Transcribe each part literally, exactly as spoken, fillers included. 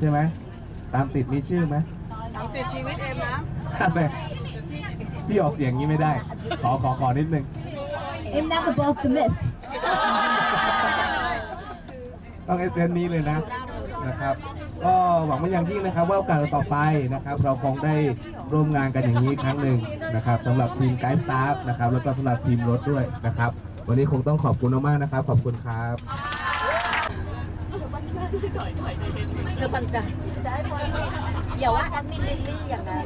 ช่ไหมตามติดมีชื่อไหมตามติดชีวิตเอ็มนะพี่ออกเสียงนี้ไม่ได้ขอขอขอนิดนึง I'm not above the list ต้องเอเซนนี้เลยนะนะครับก็หวังว่าอย่างยิ่งนะครับว่าโอกาสต่อไปนะครับเราคงได้ร่วมงานกันอย่างนี้ครั้งหนึ่งนะครับสำหรับทีมไกด์สตาฟนะครับแล้วก็สำหรับทีมรถด้วยนะครับวันนี้คงต้องขอบคุณมากๆนะครับขอบคุณครับเธอปันใจอย่าว่าแอดมินลิลลี่อย่างนั้น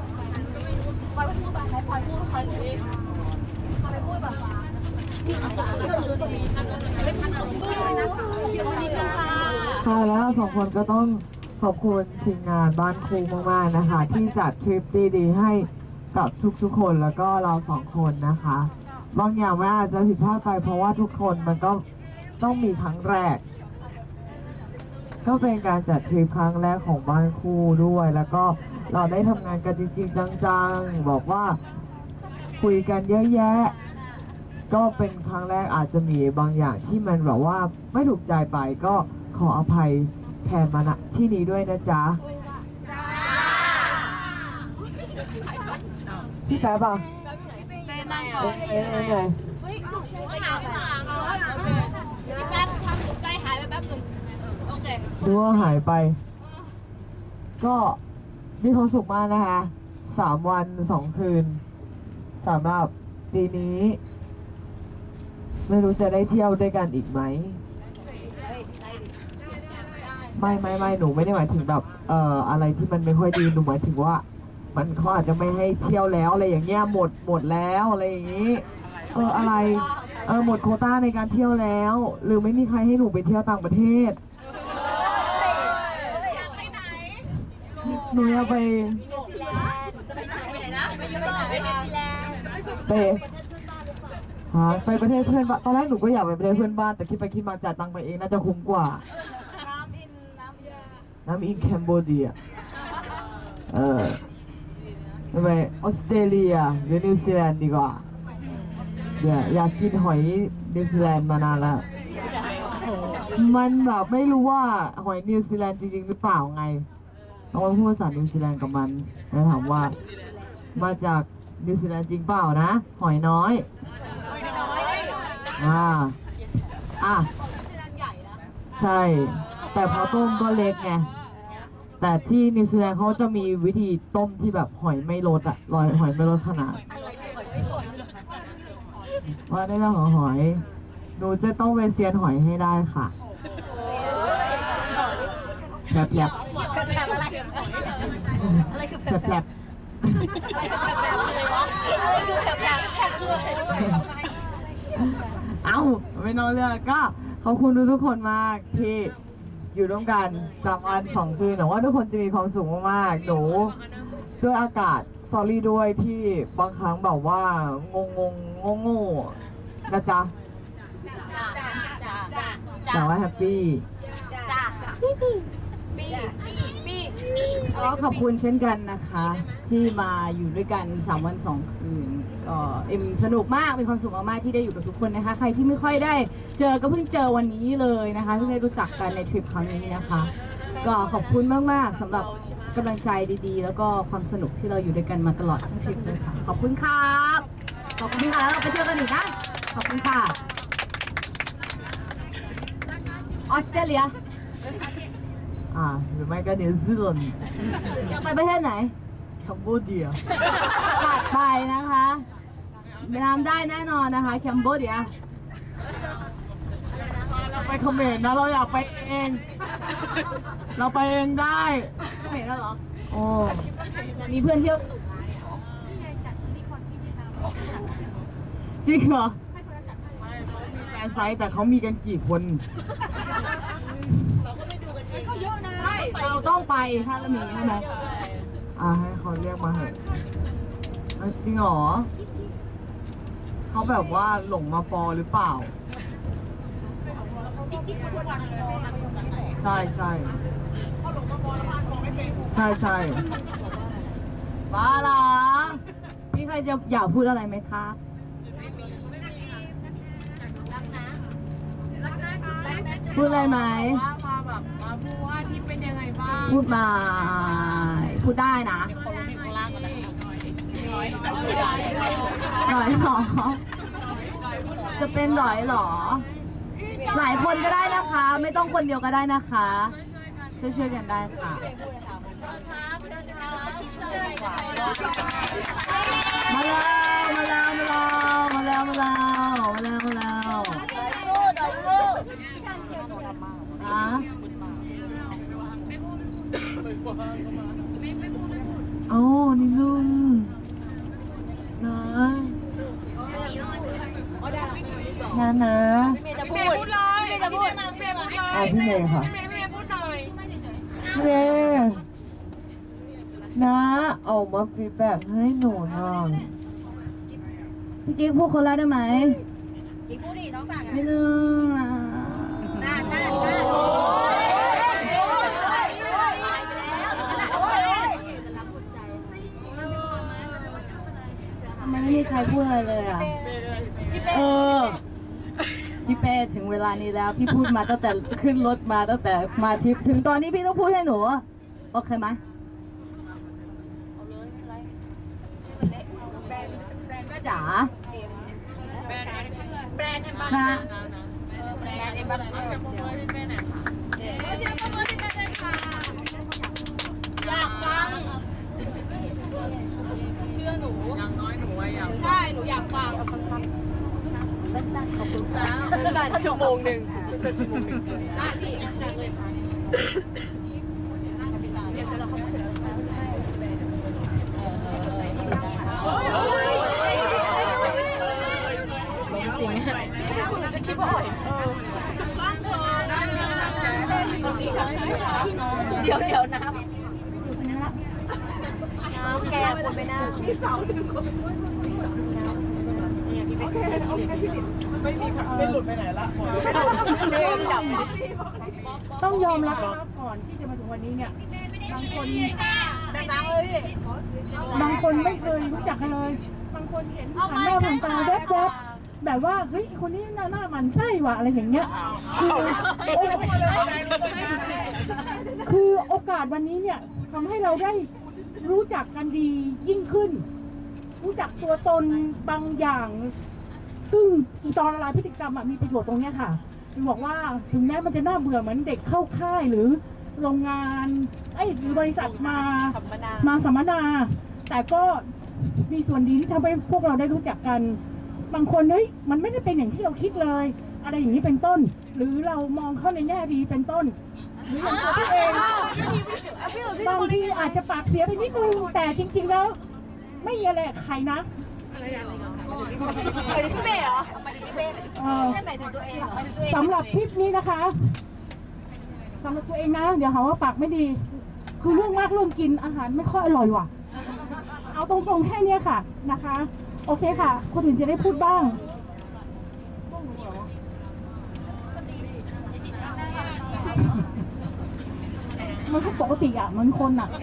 ใช่แล้วสองคนก็ต้องขอบคุณทีมงานบ้านครูมากๆนะคะที่จัดทริปดีๆให้กับทุกๆคนแล้วก็เราสองคนนะคะบางอย่างมันอาจจะผิดพลาดไปเพราะว่าทุกคนมันก็ต้องมีครั้งแรกก็เป็นการจัดทริปครั้งแรกของบ้านครูด้วยแล้วก็เราได้ทำงานกันจริงๆจังๆบอกว่าคุยกันเยอะแยะก็เป็นครั้งแรกอาจจะมีบางอย่างที่มันแบบว่าไม่ถูกใจไปก็ขออภัยแทนมาณที่นี้ด้วยนะจ๊ะพี่แป๊บอ่ะเป็นนางก่อเอ๊ะเอ๊ะเอ๊ะข้างหลังข้างหลังพี่แป๊บทำใจหายไปแป๊บหนึ่งโอเคดูว่าหายไปก็มีความสุขมากนะคะสามวันสองคืนสำหรับปีนี้ไม่รู้จะได้เที่ยวด้วยกันอีกไหมไม่ไม่ไม่หนูไม่ได้หมายถึงแบบเอ่ออะไรที่มันไม่ค่อยดีหนูหมายถึงว่ามันเขาอาจจะไม่ให้เที่ยวแล้วอะไรอย่างเงี้ยหมดหมดแล้วอะไรอย่างงี้เอออะไรเออหมดโควต้าในการเที่ยวแล้วหรือไม่มีใครให้หนูไปเที่ยวต่างประเทศหนูอยากไปไปฮะไปประเทศเพื่อนบ้านตอนแรกหนูก็อยากไปประเทศเพื่อนบ้านแต่คิดไปคิดมาจ่ายตังค์ไปเองน่าจะคุ้มกว่าน้ำอินน้ำยาน้ำอินแคนเบเดียเออไปออสเตรเลียหรือนิวซีแลนด์ดีกว่าเนี่ยอยากกินหอยนิวซีแลนด์มานานแล้วมันแบบไม่รู้ว่าหอยนิวซีแลนด์จริงๆหรือเปล่าไงต้องไปพูดภาษานิวซีแลนด์กับมันแล้วถามว่ามาจากนิวซีแลนด์จริงเปล่านะหอยน้อยอ่าอ่ะใช่แต่พอต้มก็เล็กไงแต่ที่นิวซีแลนด์เขาจะมีวิธีต้มที่แบบหอยไม่ลดอะลอยหอยไม่ลดขนาดว่าในเรื่องของหอยหนูจะต้องเป็นเซียนหอยให้ได้ค่ะแบบแบบแบบแบบเอ้าไม่นอนเรื่องก็ขอบคุณทุกคนมากที่อยู่ร่วมกันสามวันสองคืนหนูว่าทุกคนจะมีความสุขมากๆหนูด้วยอากาศซอรี่ด้วยที่บางครั้งแบบว่างงงงงงนะจ๊ะแต่ว่าแฮปปี้ก็ขอบคุณเช่นกันนะคะที่มาอยู่ด้วยกันสามวันสองคืนก็เอ็มสนุกมากมีความสุขมากๆที่ได้อยู่กับทุกคนนะคะใครที่ไม่ค่อยได้เจอก็เพิ่งเจอวันนี้เลยนะคะที่ได้รู้จักกันในทริปครั้งนี้นะคะก็ขอบคุณมากๆสำหรับกำลังใจดีๆแล้วก็ความสนุกที่เราอยู่ด้วยกันมาตลอดทั้งทริปเลยค่ะขอบคุณครับขอบคุณค่ะแล้วเราไปเที่ยวกันอีกนะขอบคุณค่ะออสเตรเลียอ่าหรือไม่ก็นิวซีแลนด์อยากไปประเทศไหนแคนเบเดียตัดไปนะคะเวียดนามได้แน่นอนนะคะแคนเบเดียเราไปเขมรนะเราอยากไปเองเราไปเองได้เขมรแล้วเหรอโอ้มีเพื่อนเที่ยวจริงเหรอมีแฟนไซต์แต่เขามีกันกี่คนเราต้องไปถ้าเรามีใช่ไหมอ่าให้เขาเรียกมาเหอะจริงเหรอเขาแบบว่าหลงมาฟอหรือเปล่าใช่ใช่ใช่ใช่ป้าล่ะมีใครจะอยากพูดอะไรไหมคะพูดอะไรไหมมาแบบมาพูดว่าที่เป็นยังไงบ้างพูดมา พูดได้นะคนลงข้างล่างกันเลยน้อยหน่อยหรอ จะเป็นหน่อยหรอ หลายคนก็ได้นะคะ ไม่ต้องคนเดียวก็ได้นะคะ ช่วยช่วยๆกันได้ค่ะ มาแล้วมาแล้วมาแล้วมาแล้วมาแล้วมาแล้วสู้ดอยสู้อ่ะโอ้นี่นุ่มนะนะนะพี่เมย์จะพูดพูดเลยพี่เมย์จะพูดพี่เมย์พูดเลยอ่ะพี่เมย์ค่ะพี่เมย์พี่เมย์พูดหน่อยเมย์นะเอามาฟีดแบ็กให้หนูหน่อยพี่กิ๊กพูดคนแรกได้ไหมอีกพูดดิน้องสั่งอ่ะไม่นึงนะน่าน่าน่าโอ้ยโอ้ยทำไมไม่มีใครพูดอะไรเลยอ่ะเออพี่เป้ถึงเวลานี้แล้วพี่พูดมาตั้งแต่ขึ้นรถมาตั้งแต่มาทริปถึงตอนนี้พี่ต้องพูดให้หนูโอเคไหม ก็จ๋าแบรนด์แบรนด์แอมบาสค่ะแบรนด์แอมบาสเดอร์เสียงปรบมือพี่เป้หน่อยค่ะเสียงปรบมือพี่เป้เลยค่ะอยากฟังเชื่อหนูอย่างน้อยหนูว่าอยากใช่หนูอยากฟังสั้นๆขอบคุณค่ะสั้นชั่วโมงหนึ่งสั้นชั่วโมงหนึ่งได้พี่จังเลยค่ะเดี๋ยวเราเข้ามาเสร็จแล้วจริงคุณจะคิดว่าอ่อยบ้างเธอได้ไหมเดี๋ยวเดี๋ยวน้ำน้ำแกคนไปหน้าพี่สาวหนึ่งคนพี่สาวน้ำโอเคโอเคพี่ดิไม่มีไม่หลุดไปไหนละเดินจับต้องยอมรับว่าก่อนที่จะมาถึงวันนี้เนี่ยบางคนดังๆเลยพี่บางคนไม่เคยรู้จักกันเลย บางคนเห็นผ่านหน้าผ่านตาแวบๆแบบว่าเฮ้ยคนนี้หน้าหน้ามันไส้ว่ะอะไรอย่างเงี้ยคือคือโอกาสวันนี้เนี่ยทำให้เราได้รู้จักกันดียิ่งขึ้น รู้จักตัวตนบางอย่าง ซึ่งตอนละลายพฤติกรรมอะมีประโยชน์ตรงเนี้ยค่ะคือบอกว่าถึงแม้มันจะน่าเบื่อเหมือนเด็กเข้าค่ายหรือโรงงานไอ้ยหรือบริษัทมามาสัมมนา แต่ก็มีส่วนดีที่ทำให้พวกเราได้รู้จักกัน บางคนเฮ้ยมันไม่ได้เป็นอย่างที่เราคิดเลย อะไรอย่างนี้เป็นต้น หรือเรามองเข้าในแง่ดีเป็นต้นหรืออย่างตัวพี่เองบางทีอาจจะปากเสียไปนิดนึงแต่จริงๆแล้ว ไม่มีอะไรกับใครนะหมายถึงพี่เมย์เหรอหมายถึงพี่เมย์เออไม่หมายถึงตัวเองเหรอสำหรับคลิปนี้นะคะสำหรับตัวเองนะ เดี๋ยวหาว่าปากไม่ดี คือเรื่องมากเรื่องกินอาหารไม่ค่อยอร่อยว่ะ เอาตรงๆแค่เนี้ยค่ะนะคะ โอเคค่ะ คนอื่นจะได้พูดบ้าง มันก็ปกติอ่ะเหมือนคนอ่ะ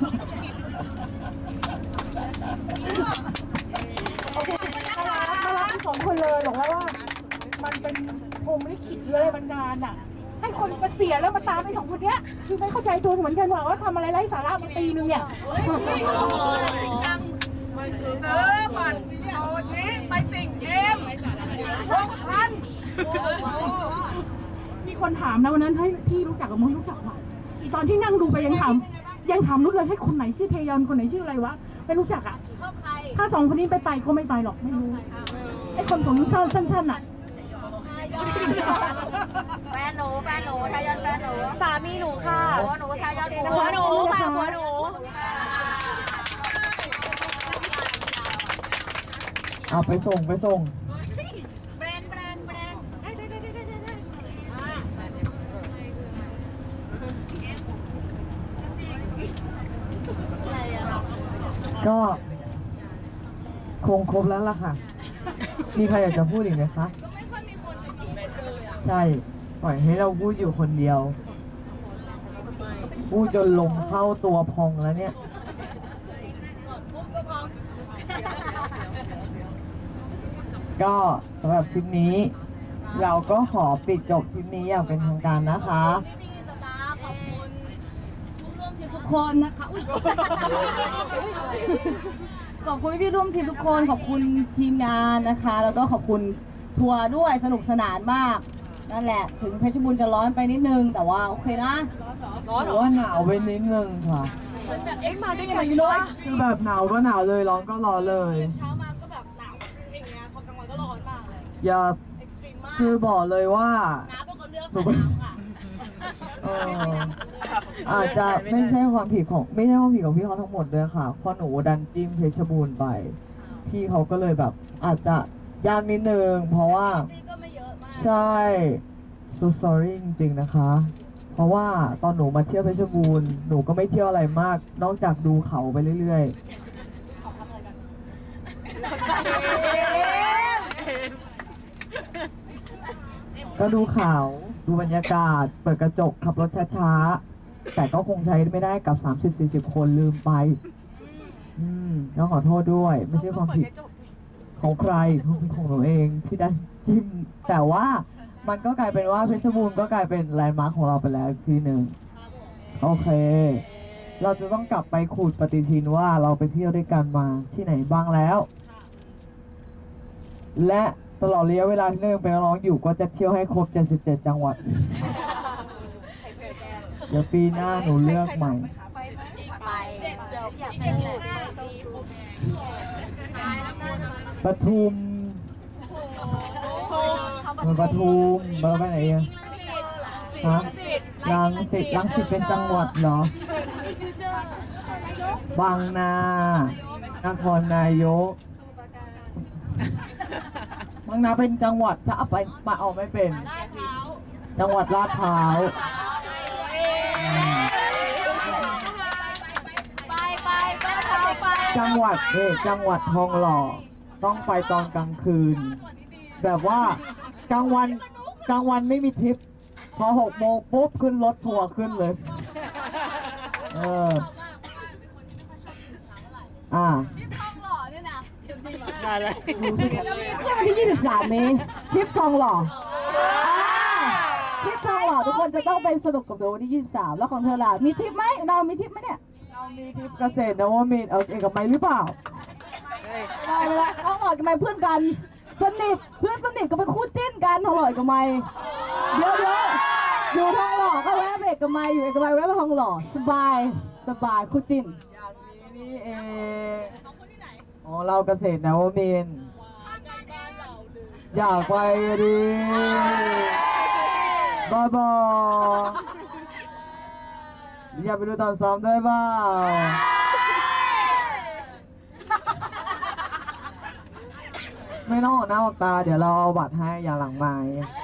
โอเคน่ารักน่ารักทั้งสองคนเลยบอกแล้วว่า มันเป็นพรหมลิขิตเลยบันดาลอ่ะ ให้คนมาเสียแล้วมาตามไอ้สองคนเนี้ย คือไม่เข้าใจตัวเหมือนกันว่าว่าทำอะไรไร้สาระมาปีนึงเนี่ยซื้อบัตรโอชิไปติ่งเอ็มหกพันมีคนถามนะวันนั้นให้พี่รู้จักกับมึงรู้จักป่ะอีตอนที่นั่งดูไปยังถามยังถามนุชเลยให้คนไหนชื่อเทยอนคนไหนชื่ออะไรวะไม่รู้จักอ่ะถ้าสองคนนี้ไปไปก็ไม่ไปหรอกไม่รู้ไอ้คนของเศร้าสั้นๆอ่ะแฟนหนูแฟนหนูทายอนแฟนหนูสามีหนูค่ะหัวหนูทายอนหัวหนูค่ะหัวหนูเอาไปส่งไปส่งแบรนด์แบรนด์แบรนด์ได้ได้ได้ได้ได้ก็คงครบแล้วล่ะค่ะ มีใครอยากจะพูดอีกไหมคะก็ไม่ค่อยมีคนจะมีเป็นเลยอ่ะใช่ ปล่อยให้เราพูดอยู่คนเดียว พูดจนลมเข้าตัวพองแล้วเนี่ยปุ๊บก็พอก็สำหรับคลิปนี้ เราก็ขอปิดจบคลิปนี้อย่างเป็นทางการนะคะไม่มีสตาร์ขอบคนนะคะอุ๊ยขอบคุณพี่ร่วมทีมทุกคนขอบคุณทีมงานนะคะ แล้วก็ขอบคุณทัวร์ด้วยสนุกสนานมากนั่นแหละถึงเพชรบูรณ์จะร้อนไปนิดนึงแต่ว่าโอเคนะร้อนหรือว่าหนาวไปนิดนึงค่ะเอ็กซ์มาได้ยังไงรู้ป่ะคือแบบหนาวก็หนาวเลยร้อนก็ร้อนเลยเช้ามาก็แบบหนาวอย่างเงี้ยพอกลางวันก็ร้อนมากเลยอย่าเอ็กซ์ตรีมมากคือบอกเลยว่าน้าเป็นคนเลือกค่ะน้ำค่ะเอออาจจะไม่ใช่ความผิดของไม่ใช่ความผิดของพี่เขาทั้งหมดเลยค่ะเพราะหนูดันจิ้มเพชรบูรณ์ไปพี่เขาก็เลยแบบ อาจจะยากนิดนึงเพราะว่านี่ก็ไม่เยอะมากใช่ so sorry จริงๆนะคะ เพราะว่าตอนหนูมาเที่ยวเพชรบูรณ์หนูก็ไม่เที่ยวอะไรมาก นอกจากดูเขาไปเรื่อยๆ ก็ดูเขาดูบรรยากาศ เปิดกระจกขับรถช้าๆ แต่ก็คงใช้ไม่ได้กับ สามสิบสี่สิบ คนลืมไป อืมต้องขอโทษด้วย ไม่ใช่ความผิดของใครของหนูเองที่ได้จิ้มแต่ว่ามันก็กลายเป็นว่าเพชรบูรณ์ก็กลายเป็นแลนด์มาร์คของเราไปแล้วอีกทีหนึ่งโอเค เราจะต้องกลับไปขูดปฏิทินว่าเราไปเที่ยวด้วยกันมาที่ไหนบ้างแล้ว และตลอดระยะเวลาที่เรายังเป็นนักร้องอยู่ก็จะเที่ยวให้ครบเจ็ดสิบเจ็ดจังหวัดเดี๋ยวปีหน้าหนูเลือกใหม่ไปเจ็ดจบอยากไปเลยปีครบปทุมมันปทุมเราไปไหนอะฮะรังสิตรังสิตเป็นจังหวัดเหรอบางนานครนายกบางนาเป็นจังหวัดถ้าเอาไปมาเอาไม่เป็น จังหวัดลาดพร้าวไปไปไปไปจังหวัดเอกจังหวัดทองหล่อต้องไปตอนกลางคืน แบบว่ากลางวันกลางวันไม่มีทริปพอหกโมงปุ๊บขึ้นรถทัวร์ขึ้นเลย เอออ่าทองหล่อเนี่ยนะจะมีอะไรจะมีที่วันที่ยี่สิบสามนี้ทริปทองหล่อทริปทองหล่อทุกคนจะต้องไปสนุกกับเดี๋ยววันที่ยี่สิบสามแล้วของเธอล่ะมีทริปไหมเรามีทริปไหมเนี่ยเรามีทริปเกษตรนวมินทร์เอาเอกมัยหรือเปล่าเราละทองหล่อกับไมเพื่อนกันสนิทเพื่อนสนิทก็เป็นคู่จิ้นกันทองหล่อกับไมเดี๋ยวเดี๋ยวอยู่ทองหล่อก็แวะไปเอกมัยอยู่เอกมัยแวะไปทองหล่อสบายสบายคู่จิ้นอย่างนี้นี่เองอ๋อเราเกษตรนวมินทร์อยากไปดิบ้าบออยากไปดูตอนซ้อมได้บ้าไม่ต้องออกหน้าออกตาเดี๋ยวเราเอาบัตรให้อย่าหลังไม้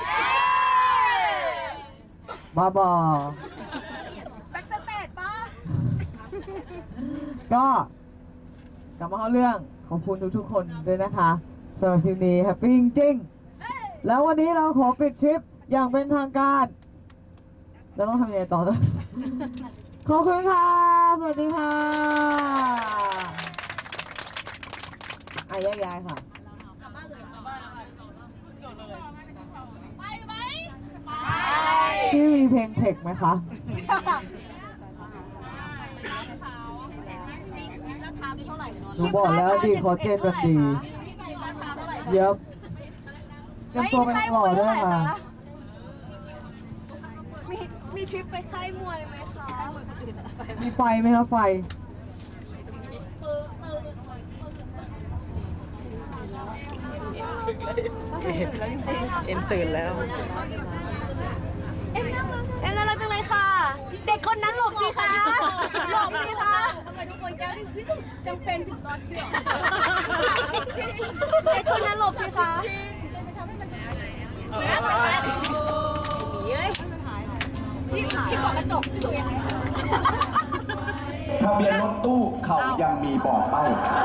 บ้าบอแบ็กสเตจป่ะก็กลับมาเข้าเรื่องขอบคุณทุกๆคนด้วยนะคะสำหรับทริปนี้แฮปปี้จริงๆแล้ววันนี้เราขอปิดทริปอย่างเป็นทางการเราต้องทำยังไงต่อนะ ขอบคุณค่ะสวัสดีค่ะอ่ะแยกย้ายค่ะไปไหมไปพี่มีเพลงเทคไหมคะราคาที่เท่าไหร่เนาะหนูบอกแล้วดีคอเจนกันดีราคาเท่าไหร่เย็บเตรียมตัวเป็นหล่อด้วยค่ะมีมีทริปไปค่ายมวยไหมคะมีไฟไหมคะไฟเอ็มตื่นแล้ว เอ็มน่ารักเอ็มน่ารักจังเลยค่ะ เด็กคนนั้นหลบสิคะหลบสิคะทำไมทุกคนแก้พี่พี่สุดจำเป็นถึงตอนเที่ยวเด็กคนนั้นหลบสิคะเฮ้ยพี่พี่เกาะกระจกพี่สุดยังไงทะเบียนรถตู้เขายังมีบอกป้าย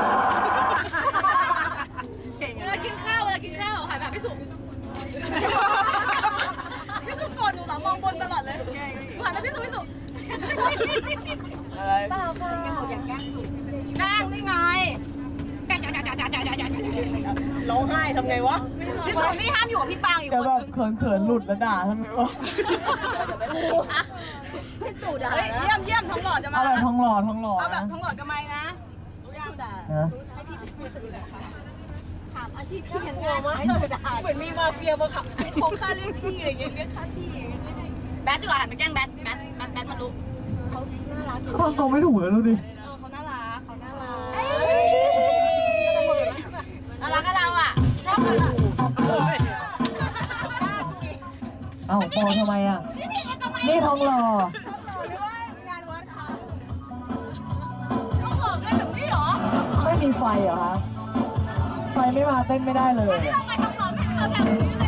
เวลากินข้าวเวลากินข้าวหันมาพี่สุพี่สุกดหนูหลังมองบนตลอดเลยหนูหันมาพี่สุพี่สุอะไรเปล่าค่ะอย่าแกล้งสุแกล้งนี่ไงแกล้งร้องไห้ทำไงวะพี่สุนี่ห้ามอยู่กับพี่ปางอีกแกคนแบบเขินๆหลุดแล้วด่าทำไงวะพี่สุด่าเฮ้ยเยี่ยมเยี่ยมททองหล่อจะมาเอาแบบทองหล่อทองหล่อเอาแบบนะทองหล่อกับไม้นะรู้ยังนะถามอาชีพที่ยังง่ายให้โซดาเหมือนมีมาเฟียมาขับโคงค่าเรียกที่อะไรเงี้ยเรียกค่าที่แบทดีกว่าหันไปแกล้งแบทแบทแบทแบทมาดูเขาน่ารักอยู่ทำตัวไม่ถูกเลยดูดิเออเขาน่ารักเขาน่ารักน่ารักกับเราอ่ะชอบเลยเอ้าโปทำไมอ่ะ นี่ทองหล่อเขาหลอกได้แบบนี้เหรอไม่มีไฟเหรอคะ ไฟไม่มาเต้นไม่ได้เลยที่เราไปทองหล่อไม่เจอแบบนี้เลย